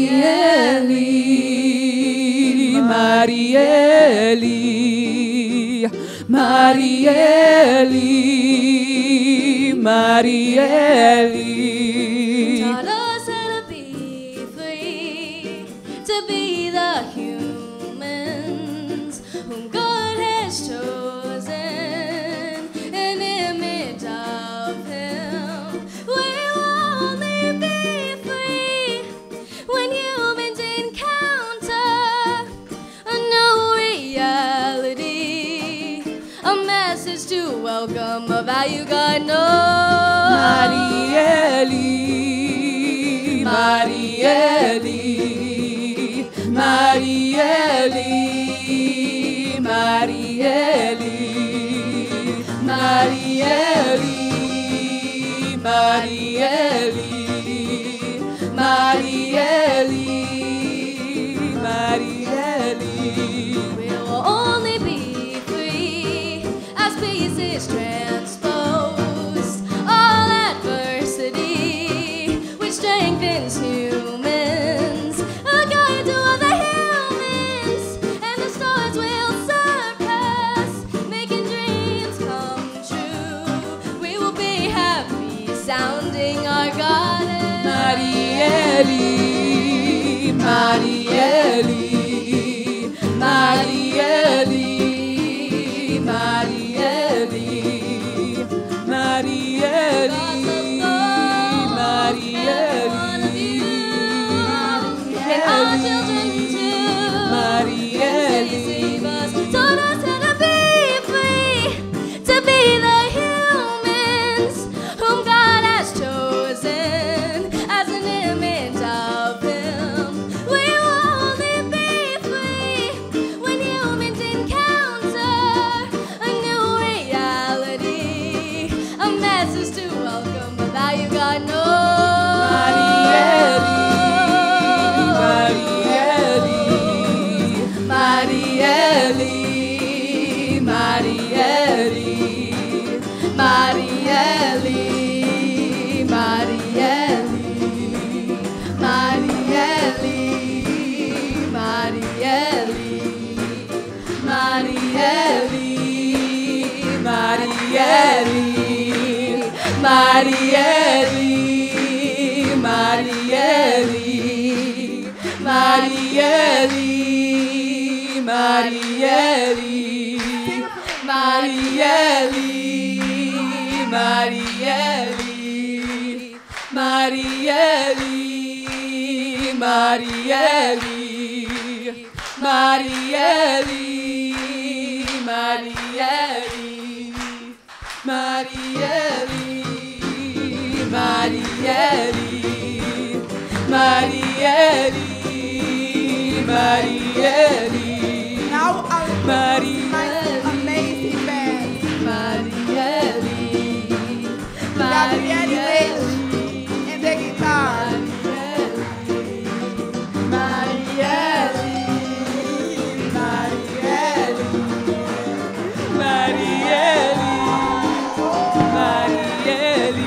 Marielle, Marielle, Marielle, Marielle. Taught us how to be free, to be the humans whom God has chosen, an image of Him. We will only be free when humans encounter a new reality, a message to welcome, a value God knows. Marielle, Marielle, Marielle, Marielle, Marielle, Marielle, Marielle, Marielle. We will only be free as peace is transposed. All adversity, which strengthens humans, a guide to other humans, and the stars will surpass, making dreams come true. We will be happy, sounding our goddess. Marielle, Marielle, Marielle, Marielle, Marielle, And our children too. Marielle, Save us, taught us how to be free, to be the humans whom God has chosen as an image of Him. We will only be free when humans encounter a new reality, a message to welcome, a value God knows. Marielle, Marielle, Marielle, Marielle, Marielle, Marielle, Marielle, Marielle, Marielle, Marielle, Marielle, Marielle, Marielle, Marielle, Marielle, Marielle, Marielle, Marielle, Marielle, Marielle. Now my Marielle, amazing band. Marielle, Gabriele and the guitar. Marielle, Marielle, Marielle, Marielle.